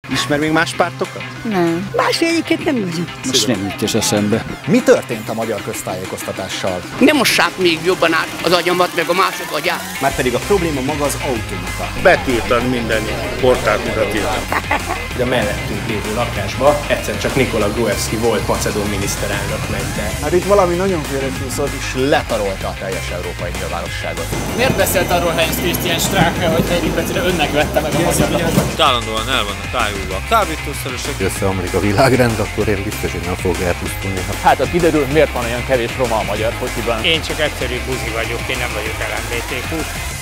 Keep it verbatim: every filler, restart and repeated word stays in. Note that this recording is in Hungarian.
Ismer még más pártokat? Nem. Más egyébként nem vagyok. Most nem jut is eszembe. Mi történt a magyar köztájékoztatással? Nem mossák még jobban át az agyamat, meg a mások agyát. Márpedig a probléma maga az automata. Betiltan minden portált betiltan. A mellettünk lévő lakásba egyszer csak Nikola Gruevski volt macedón miniszterelnök ment be. Hát itt valami nagyon félrecsúszott, és letarolta a teljes európai nyilvánosságot. Miért beszélt arról Heinz Christian Strache, hogy egyik percre önnek vette meg a magyar lapokat? Állandóan el vannak tájulva a kábítószeresek. Összeomlik a világrend, akkor én biztos, hogy nem fog elpusztulni. Hát ha kiderül, miért van olyan kevés roma a magyar fociban. Én csak egyszerű buzi vagyok, én nem vagyok el em bé té kú.